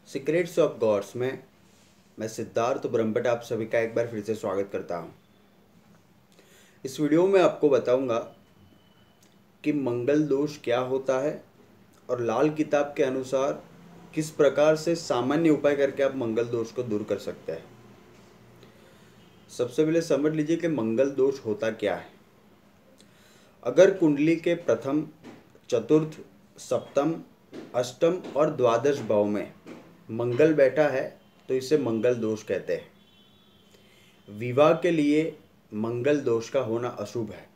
Secrets of God's में मैं सिद्धार्थ ब्रह्मभट्ट आप सभी का एक बार फिर से स्वागत करता हूं। इस वीडियो में आपको बताऊंगा कि मंगल दोष क्या होता है और लाल किताब के अनुसार किस प्रकार से सामान्य उपाय करके आप मंगल दोष को दूर कर सकते हैं। सबसे पहले समझ लीजिए कि मंगल दोष होता क्या है। अगर कुंडली के प्रथम, चतुर्थ, सप्तम, अष्टम और द्वादश भाव में मंगल बैठा है तो इसे मंगल दोष कहते हैं। विवाह के लिए मंगल दोष का होना अशुभ है।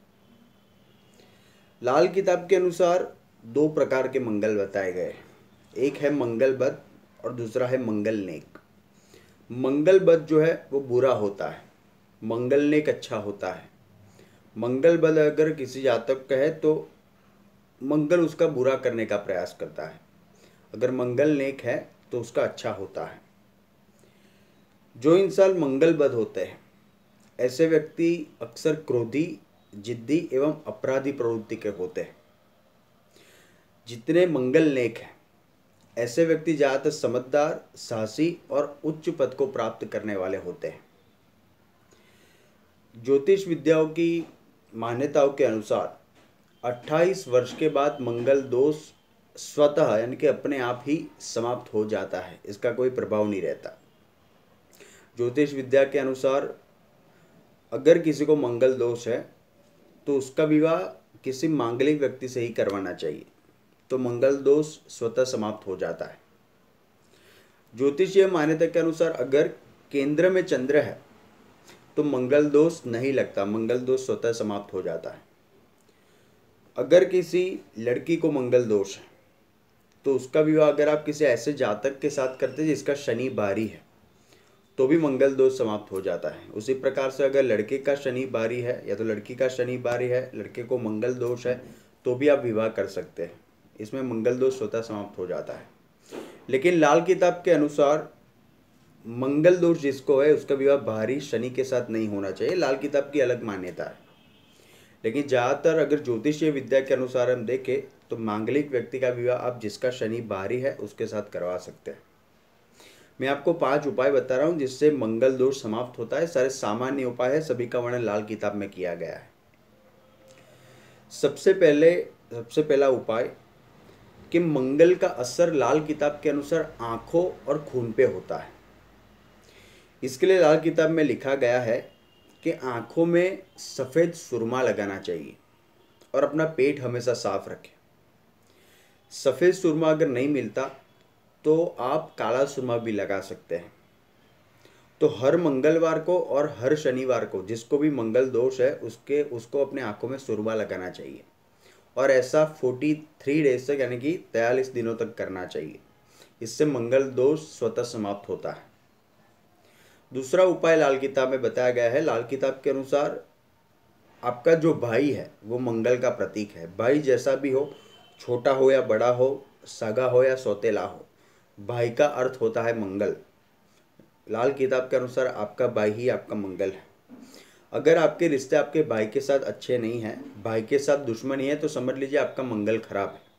लाल किताब के अनुसार दो प्रकार के मंगल बताए गए। एक है मंगल बद और दूसरा है मंगल नेक। मंगल बद जो है वो बुरा होता है, मंगल नेक अच्छा होता है। मंगल बद अगर किसी जातक का है तो मंगल उसका बुरा करने का प्रयास करता है, अगर मंगल नेक है तो उसका अच्छा होता है। जो इंसान मंगल बद होते हैं ऐसे व्यक्ति अक्सर क्रोधी, जिद्दी एवं अपराधी प्रवृत्ति के होते हैं। जितने मंगल नेक हैं ऐसे व्यक्ति ज़्यादातर समझदार, साहसी और उच्च पद को प्राप्त करने वाले होते हैं। ज्योतिष विद्याओं की मान्यताओं के अनुसार 28 वर्ष के बाद मंगल दोष स्वतः यानी कि अपने आप ही समाप्त हो जाता है, इसका कोई प्रभाव नहीं रहता। ज्योतिष विद्या के अनुसार अगर किसी को मंगल दोष है तो उसका विवाह किसी मांगलिक व्यक्ति से ही करवाना चाहिए, तो मंगल दोष स्वतः समाप्त हो जाता है। ज्योतिषीय मान्यता के अनुसार अगर केंद्र में चंद्र है तो मंगल दोष नहीं लगता, मंगल दोष स्वतः समाप्त हो जाता है। अगर किसी लड़की को मंगल दोष है तो उसका विवाह अगर आप किसी ऐसे जातक के साथ करते हैं जिसका शनि बारी है तो भी मंगल दोष समाप्त हो जाता है। उसी प्रकार से अगर लड़के का शनि बारी है या तो लड़की का शनि बारी है, लड़के को मंगल दोष है तो भी आप विवाह कर सकते हैं, इसमें मंगल दोष स्वतः समाप्त हो जाता है। लेकिन लाल किताब के अनुसार मंगल दोष जिसको है उसका विवाह बाहरी शनि के साथ नहीं होना चाहिए, लाल किताब की अलग मान्यता है। लेकिन ज़्यादातर अगर ज्योतिषीय विद्या के अनुसार हम देखें तो मांगलिक व्यक्ति का विवाह आप जिसका शनि बाहरी है उसके साथ करवा सकते हैं। मैं आपको 5 उपाय बता रहा हूँ जिससे मंगल दोष समाप्त होता है। सारे सामान्य उपाय है, सभी का वर्णन लाल किताब में किया गया है। सबसे पहला उपाय कि मंगल का असर लाल किताब के अनुसार आंखों और खून पे होता है। इसके लिए लाल किताब में लिखा गया है कि आंखों में सफ़ेद सुरमा लगाना चाहिए और अपना पेट हमेशा साफ रखें। सफ़ेद सुरमा अगर नहीं मिलता तो आप काला सुरमा भी लगा सकते हैं। तो हर मंगलवार को और हर शनिवार को जिसको भी मंगल दोष है उसको अपने आंखों में सुरमा लगाना चाहिए और ऐसा 43 डेज तक यानी कि 43 दिनों तक करना चाहिए। इससे मंगल दोष स्वतः समाप्त होता है। दूसरा उपाय लाल किताब में बताया गया है। लाल किताब के अनुसार आपका जो भाई है वो मंगल का प्रतीक है। भाई जैसा भी हो, छोटा हो या बड़ा हो, सगा हो या सौतेला हो, भाई का अर्थ होता है मंगल। लाल किताब के अनुसार आपका भाई ही आपका मंगल है। अगर आपके रिश्ते आपके भाई के साथ अच्छे नहीं हैं, भाई के साथ दुश्मनी है, तो समझ लीजिए आपका मंगल खराब है।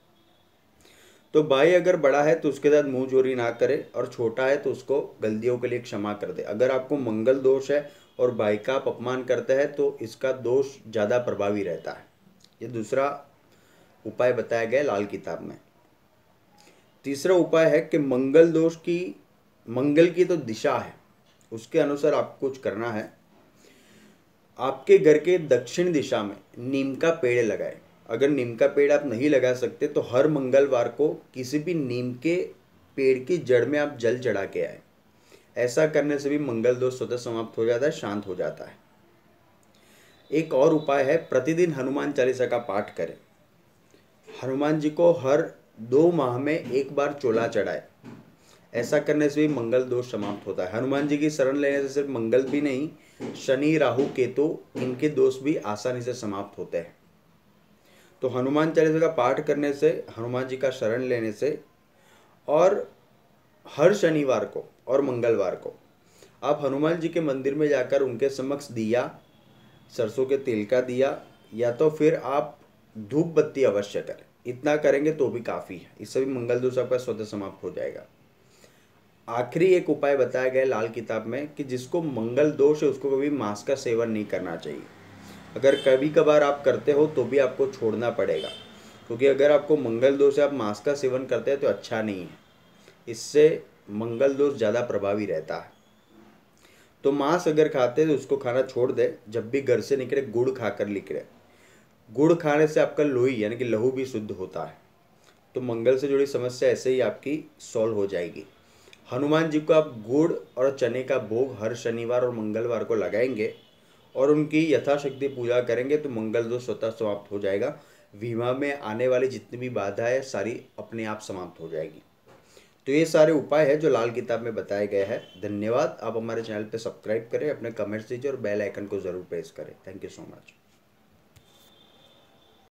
तो भाई अगर बड़ा है तो उसके साथ मुंह जोरी ना करे और छोटा है तो उसको गलतियों के लिए क्षमा कर दे। अगर आपको मंगल दोष है और भाई का आप अपमान करते हैं तो इसका दोष ज़्यादा प्रभावी रहता है। ये दूसरा उपाय बताया गया लाल किताब में। तीसरा उपाय है कि मंगल की तो दिशा है, उसके अनुसार आपको कुछ करना है। आपके घर के दक्षिण दिशा में नीम का पेड़ लगाए। अगर नीम का पेड़ आप नहीं लगा सकते तो हर मंगलवार को किसी भी नीम के पेड़ की जड़ में आप जल चढ़ा के आए। ऐसा करने से भी मंगल दोष स्वतः समाप्त हो जाता है, शांत हो जाता है। एक और उपाय है, प्रतिदिन हनुमान चालीसा का पाठ करें। हनुमान जी को हर 2 माह में एक बार चोला चढ़ाए। ऐसा करने से भी मंगल दोष समाप्त होता है। हनुमान जी की शरण लेने से सिर्फ मंगल भी नहीं, शनि, राहु, केतु इनके दोष भी आसानी से समाप्त होते हैं। तो हनुमान चालीसा का पाठ करने से, हनुमान जी का शरण लेने से और हर शनिवार को और मंगलवार को आप हनुमान जी के मंदिर में जाकर उनके समक्ष दिया, सरसों के तेल का दिया या तो फिर आप धूप बत्ती अवश्य करें। इतना करेंगे तो भी काफ़ी है, इससे भी मंगल दोष आपका स्वतः समाप्त हो जाएगा। आखिरी एक उपाय बताया गया है लाल किताब में कि जिसको मंगल दोष है उसको कभी मांस का सेवन नहीं करना चाहिए। अगर कभी कभार आप करते हो तो भी आपको छोड़ना पड़ेगा, क्योंकि अगर आपको मंगल दोष है, आप मांस का सेवन करते हैं तो अच्छा नहीं है, इससे मंगल दोष ज़्यादा प्रभावी रहता है। तो मांस अगर खाते हैं तो उसको खाना छोड़ दे। जब भी घर से निकले गुड़ खाकर निकले। गुड़ खाने से आपका लोही यानी कि लहू भी शुद्ध होता है। तो मंगल से जुड़ी समस्या ऐसे ही आपकी सॉल्व हो जाएगी। हनुमान जी को आप गुड़ और चने का भोग हर शनिवार और मंगलवार को लगाएंगे और उनकी यथाशक्ति पूजा करेंगे तो मंगल दोष स्वतः समाप्त हो जाएगा। विवाह में आने वाली जितनी भी बाधाएं सारी अपने आप समाप्त हो जाएगी। तो ये सारे उपाय हैं जो लाल किताब में बताए गए हैं। धन्यवाद। आप हमारे चैनल पे सब्सक्राइब करें, अपने कमेंट्स दीजिए और बेल आइकन को ज़रूर प्रेस करें। Thank you so much.